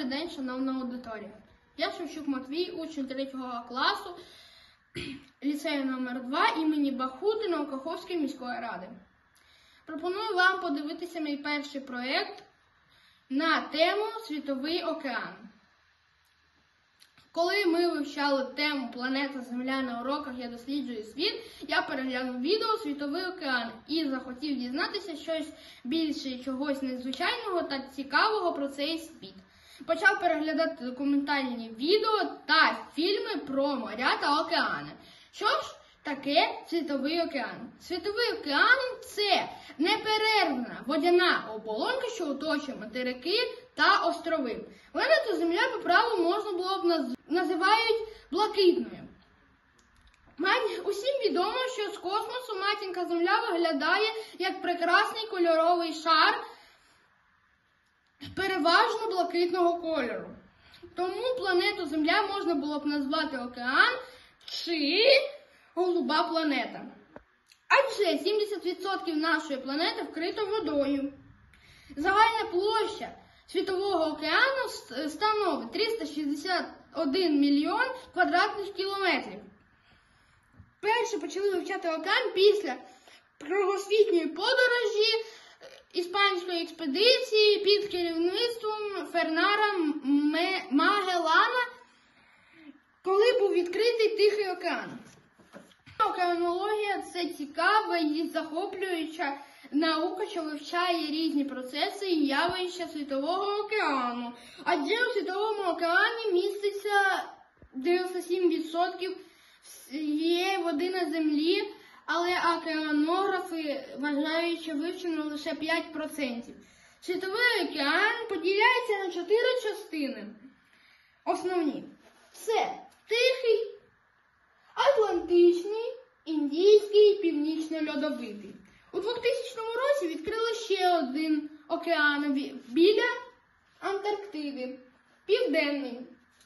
день, шановна аудиторія. Я Шевчук Матвій, учень 3 класу ліцею номер 2 імені Бахутина Каховської міської ради. Пропоную вам подивитися мій перший проєкт на тему «Світовий океан». Коли ми вивчали тему «Планета Земля» на уроках «Я досліджую світ», я переглянув відео «Світовий океан» і захотів дізнатися щось більше, чогось незвичайного та цікавого про цей світ. Почав переглядати документальні відео та фільми про моря та океани. Що ж таке Світовий океан? Світовий океан – це неперервна водяна оболонка, що оточує материки та острови. Планету Земля по праву можна було б називають блакитною. Усім відомо, що з космосу матінка Земля виглядає як прекрасний кольоровий шар переважно блакитного кольору. Тому планету Земля можна було б назвати океан чи голуба планета. Адже 70% нашої планети вкрито водою. Загальна площа Світового океану становить 361 мільйон квадратних кілометрів. Перші почали вивчати океан після кругосвітньої подорожі іспанської експедиції під керівництвом Фернана Магеллана, коли був відкритий Тихий океан. Океанологія – це цікава і захоплююча наука, що вивчає різні процеси і явища Світового океану. Адже у Світовому океані міститься 97% всієї води на Землі, але океанографи вважають, що вивчено лише 5%. Світовий океан поділяється на 4 частини. Основні – це Тихий, Атлантичний, Індійський і Північно-льодовитий. У 2000 році відкрили ще один океан біля Антарктиди – Південний.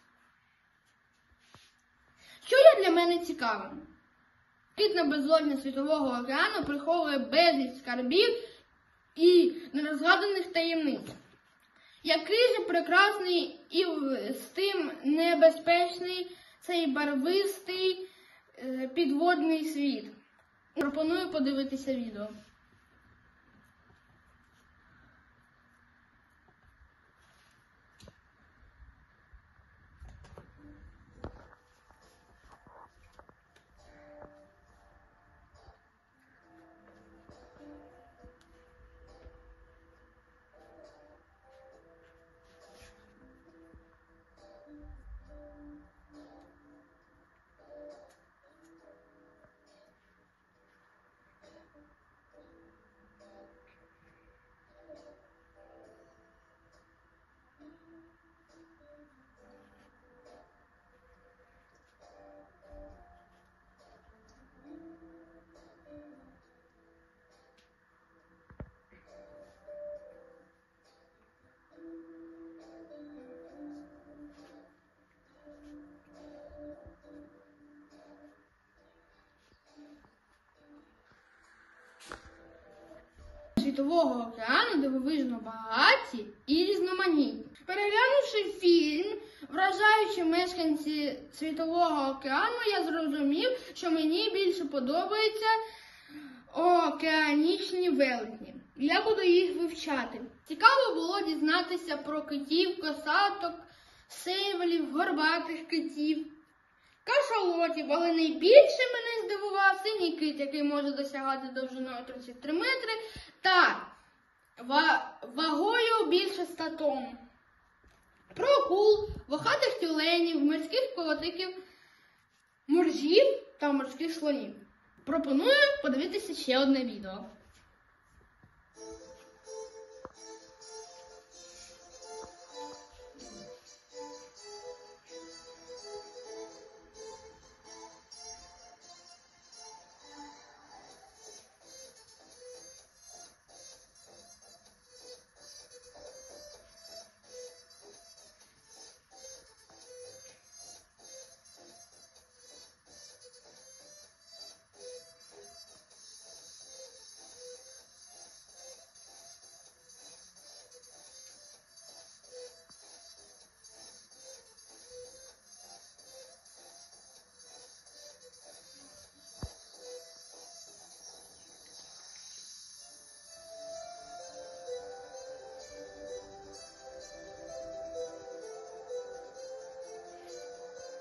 Що є для мене цікавим? Блакитна безодня Світового океану приховує безліч скарбів і нерозгаданих таємниць. Який же прекрасний і з тим небезпечний цей барвистий підводний світ. Пропоную подивитися відео. Світового океану дивовижно багаті і різноманітні. Переглянувши фільм «Вражаючі мешканці Світового океану», я зрозумів, що мені більше подобаються океанічні велетні. Я буду їх вивчати. Цікаво було дізнатися про китів, косаток, сейвелів, горбатих китів, кашалотів, але найбільше мене здивував синій кит, який може досягати довжиною 33 метри та вагою більше 100 тонн. Про акул, вохатих тюленів, морських котиків, моржів та морських слонів. Пропоную подивитися ще одне відео.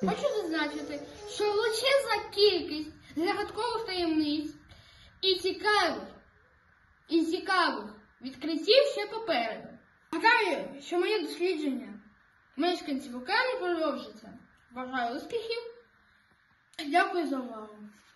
Хочу зазначити, що величезна кількість загадкових таємниць і цікавих відкриттів ще попереду. Гадаю, що моє дослідження мешканців океану продовжиться. Бажаю успіхів. Дякую за увагу.